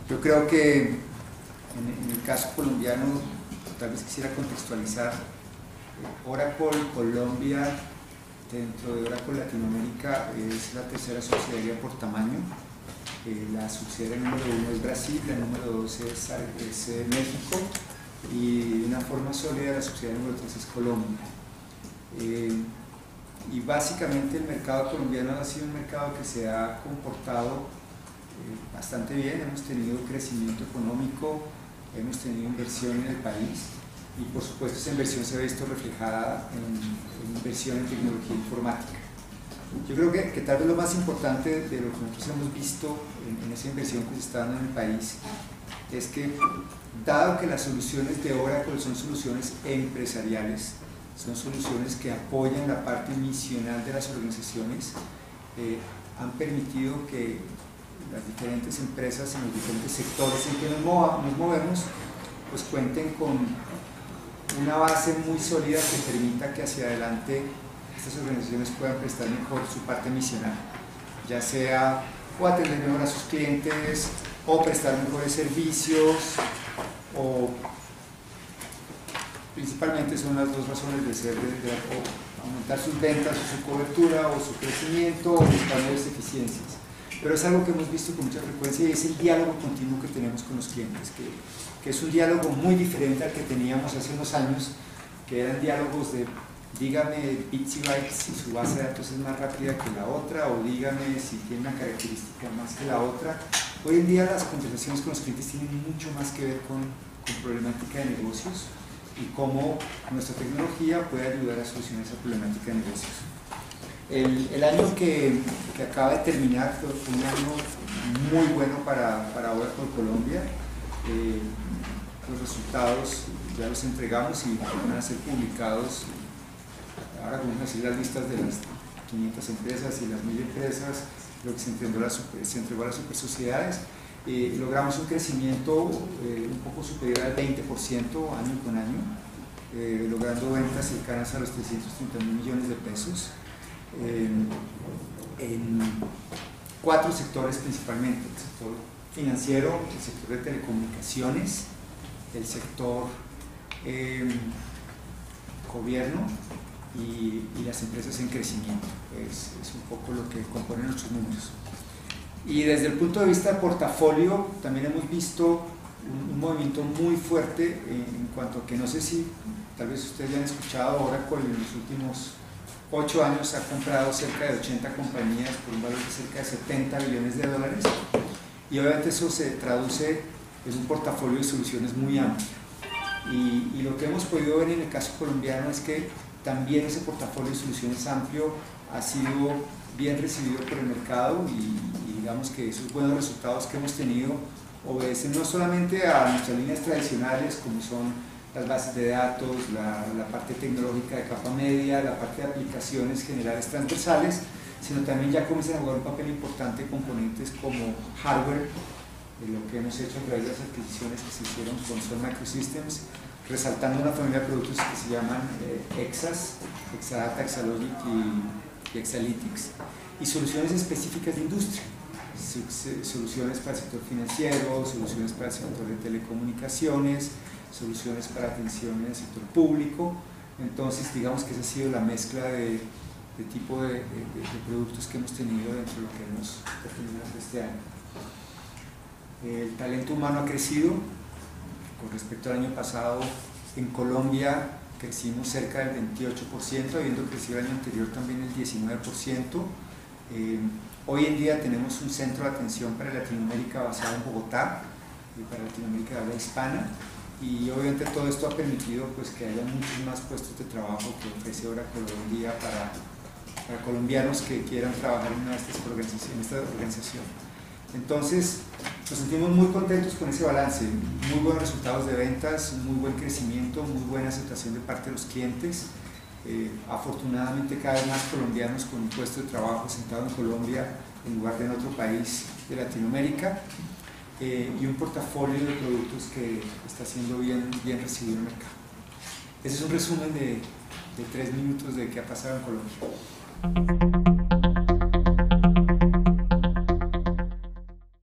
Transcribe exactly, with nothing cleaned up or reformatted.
Yo creo que en, en el caso colombiano, tal vez quisiera contextualizar, Oracle Colombia, dentro de Oracle Latinoamérica, es la tercera subsidiaria por tamaño. Eh, la subsidiaria número uno es Brasil, la número dos es, es eh, México, y de una forma sólida la subsidiaria número tres es Colombia. Eh, y básicamente el mercado colombiano ha sido un mercado que se ha comportado eh, bastante bien. Hemos tenido crecimiento económico, hemos tenido inversión en el país, y por supuesto esa inversión se ha visto reflejada en, en inversión en tecnología informática. Yo creo que, que tal vez lo más importante de lo que nosotros hemos visto en, en esa inversión que se está dando en el país es que, dado que las soluciones de Oracle son soluciones empresariales, son soluciones que apoyan la parte misional de las organizaciones, eh, han permitido que las diferentes empresas en los diferentes sectores en que nos, mova, nos movemos pues cuenten con una base muy sólida que permita que hacia adelante estas organizaciones puedan prestar mejor su parte misional, ya sea o atender mejor a sus clientes, o prestar mejores servicios, o principalmente son las dos razones de ser, de, de, o aumentar sus ventas, o su cobertura, o su crecimiento, o buscar mayores eficiencias. Pero es algo que hemos visto con mucha frecuencia, y es el diálogo continuo que tenemos con los clientes, que, que es un diálogo muy diferente al que teníamos hace unos años, que eran diálogos de dígame bits y bytes si su base de datos es más rápida que la otra, o dígame si tiene una característica más que la otra. Hoy en día las conversaciones con los clientes tienen mucho más que ver con, con problemática de negocios y cómo nuestra tecnología puede ayudar a solucionar esa problemática de negocios. El, el año que, que acaba de terminar fue un año muy bueno para, para Oracle Colombia. Eh, los resultados ya los entregamos y van a ser publicados. Ahora vamos a decir las listas de las quinientas empresas y las mil empresas, lo que se entregó a las super, se entregó a las super sociedades. Eh, logramos un crecimiento eh, un poco superior al veinte por ciento año con año, eh, logrando ventas cercanas a los trescientos treinta mil millones de pesos, eh, en cuatro sectores principalmente: el sector financiero, el sector de telecomunicaciones, el sector eh, gobierno y, y las empresas en crecimiento. Es, es un poco lo que compone nuestros números. Y desde el punto de vista de portafolio también hemos visto un, un movimiento muy fuerte en, en cuanto a que, no sé si tal vez ustedes ya han escuchado, Oracle en los últimos ocho años ha comprado cerca de ochenta compañías por un valor de cerca de setenta billones de dólares, y obviamente eso se traduce en un portafolio de soluciones muy amplio. Y, y lo que hemos podido ver en el caso colombiano es que también ese portafolio de soluciones amplio ha sido bien recibido por el mercado, y, y digamos que esos buenos resultados que hemos tenido obedecen no solamente a nuestras líneas tradicionales, como son las bases de datos, la, la parte tecnológica de capa media, la parte de aplicaciones generales transversales, sino también ya comienzan a jugar un papel importante componentes como hardware, de lo que hemos hecho a través de las adquisiciones que se hicieron con Sun Microsystems, resaltando una familia de productos que se llaman eh, Exas, Exadata, Exalogic y, y Exalytics, y soluciones específicas de industria, soluciones para el sector financiero, soluciones para el sector de telecomunicaciones, soluciones para atención en el sector público. Entonces digamos que esa ha sido la mezcla de, de tipo de, de, de productos que hemos tenido dentro de lo que hemos terminado este año. El talento humano ha crecido. Con respecto al año pasado, en Colombia crecimos cerca del veintiocho por ciento, habiendo crecido el año anterior también el diecinueve por ciento. Eh, hoy en día tenemos un centro de atención para Latinoamérica basado en Bogotá, y para Latinoamérica de habla hispana, y obviamente todo esto ha permitido pues, que haya muchos más puestos de trabajo que ofrece Oracle hoy en día para, para colombianos que quieran trabajar en una de estas organizaciones, en esta organización. Entonces, nos sentimos muy contentos con ese balance, muy buenos resultados de ventas, muy buen crecimiento, muy buena aceptación de parte de los clientes. Eh, afortunadamente cada vez más colombianos con un puesto de trabajo sentado en Colombia en lugar de en otro país de Latinoamérica, eh, y un portafolio de productos que está siendo bien, bien recibido en el mercado. Ese es un resumen de, de tres minutos de qué ha pasado en Colombia.